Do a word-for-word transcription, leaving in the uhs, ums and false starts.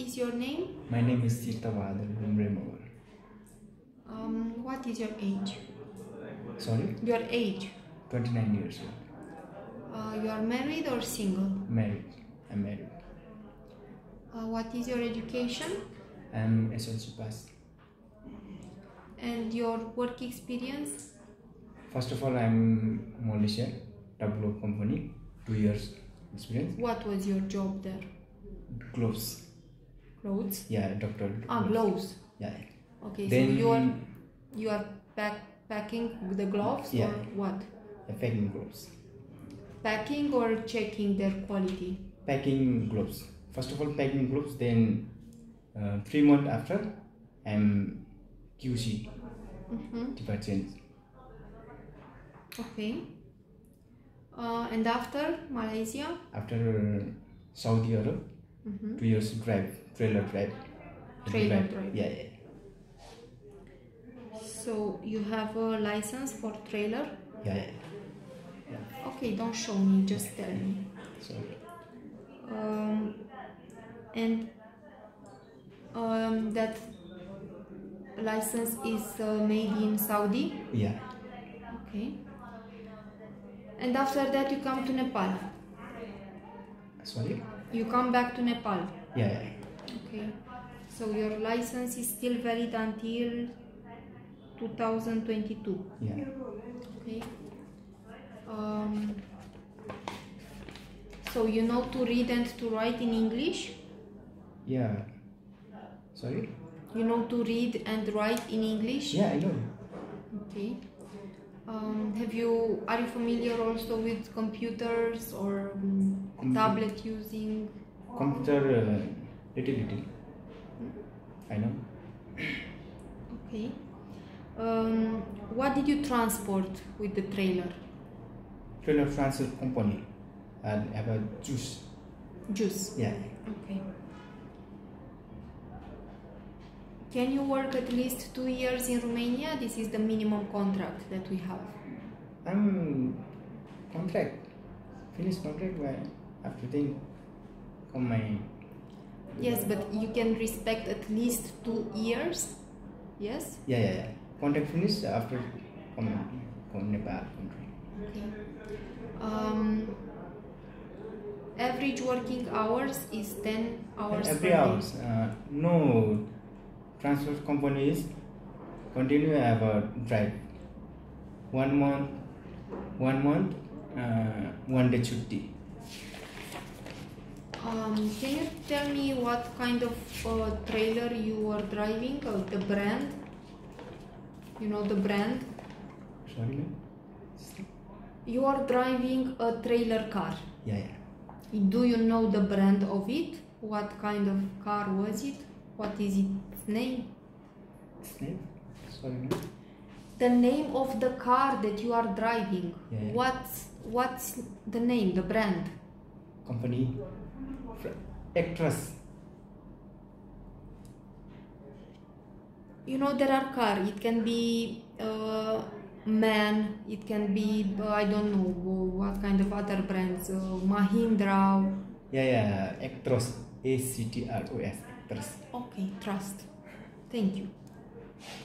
is your name? My name is Tirtha Bahadur from Removal. Um, what is your age? Sorry? Your age? twenty-nine years old. Uh, you are married or single? Married. I'm married. Uh, what is your education? I'm S L C pass. And your work experience? First of all, I'm Malaysian, tableau company, two years experience. What was your job there? Gloves. Clothes? Yeah, doctor. Ah, gloves. Yeah. Okay, Then, so you are you are pack, packing the gloves yeah, or what? yeah, packing gloves. Packing or checking their quality? Packing gloves. First of all, packing gloves. Then, uh, three months after, I'm Q C. Mm-hmm. Department. Okay. Uh, and after Malaysia? After Saudi Arab, Mm-hmm. two years drive, trailer drive. Trailer drive. Yeah, yeah. So you have a license for trailer? Yeah, yeah. yeah. Okay, don't show me, just tell me. Sorry. Um, and um, that license is uh, made in Saudi? Yeah. Okay. And after that you come to Nepal? Sorry? You come back to Nepal? Yeah, yeah. Okay. So your license is still valid until two thousand twenty-two? Yeah. Okay. Um, so you know to read and to write in English? Yeah. Sorry? You know to read and write in English? Yeah, I know. Okay. Um, have you, are you familiar also with computers or um, Com tablet using? Computer, uh, little, little. Hmm? I know. Okay. Um, what did you transport with the trailer? Trailer transport company. And have a juice. Juice? Yeah. Okay. Can you work at least two years in Romania? This is the minimum contract that we have. I'm contract. Finish contract by after then come my. Yes, but you can respect at least two years. Yes? Yeah, yeah, yeah. Contract finish after come come Nepal country. Okay. Um, average working hours is ten hours Every per hours. day. Uh, no. Transport companies continue have a drive. One month, one month, uh, one day chutti. Um, can you tell me what kind of uh, trailer you are driving, or the brand? You know the brand? Sorry, ma'am? You are driving a trailer car. Yeah, yeah. Do you know the brand of it? What kind of car was it? What is its name? Snake? Sorry, ma'am? The name of the car that you are driving. Yeah, yeah. What's what's the name, the brand? Company. Actress. You know there are cars. It can be uh, man. It can be uh, I don't know what kind of other brands. Uh, Mahindra. Yeah, yeah. Actress. A C T R O S. Actress. Okay, trust. Thank you.